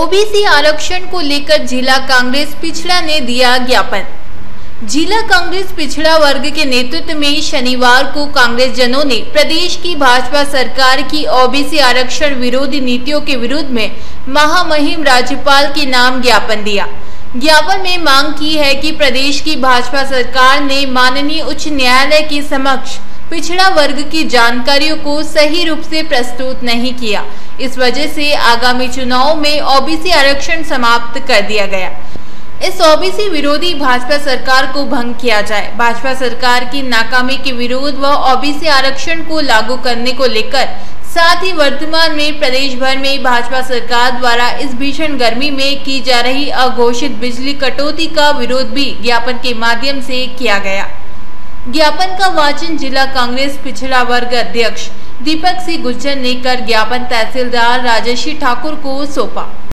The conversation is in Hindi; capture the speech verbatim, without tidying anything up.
ओबीसी आरक्षण को लेकर जिला कांग्रेस पिछड़ा ने दिया ज्ञापन। जिला कांग्रेस पिछड़ा वर्ग के नेतृत्व में शनिवार को कांग्रेस जनों ने प्रदेश की भाजपा सरकार की ओबीसी आरक्षण विरोधी नीतियों के विरुद्ध में महामहिम राज्यपाल के नाम ज्ञापन दिया। ज्ञापन में मांग की है कि प्रदेश की भाजपा सरकार ने माननीय उच्च न्यायालय के समक्ष पिछड़ा वर्ग की जानकारियों को सही रूप से प्रस्तुत नहीं किया। इस वजह से आगामी चुनाव में ओबीसी आरक्षण समाप्त कर दिया गया। इस ओबीसी विरोधी भाजपा सरकार को भंग किया जाए। भाजपा सरकार की नाकामी के विरोध व ओबीसी आरक्षण को लागू करने को लेकर साथ ही वर्तमान में प्रदेश भर में भाजपा सरकार द्वारा इस भीषण गर्मी में की जा रही अघोषित बिजली कटौती का विरोध भी ज्ञापन के माध्यम से किया गया। ज्ञापन का वाचन जिला कांग्रेस पिछड़ा वर्ग अध्यक्ष दीपक सिंह गुज्जर ने कर ज्ञापन तहसीलदार राजश्री ठाकुर को सौंपा।